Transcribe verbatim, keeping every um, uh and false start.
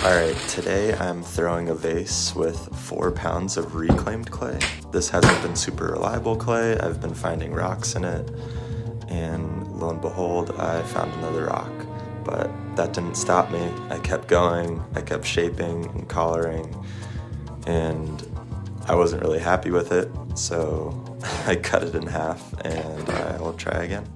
Alright, today I'm throwing a vase with four pounds of reclaimed clay. This hasn't been super reliable clay. I've been finding rocks in it, and lo and behold, I found another rock. But that didn't stop me. I kept going, I kept shaping and collaring, and I wasn't really happy with it, so I cut it in half and I will try again.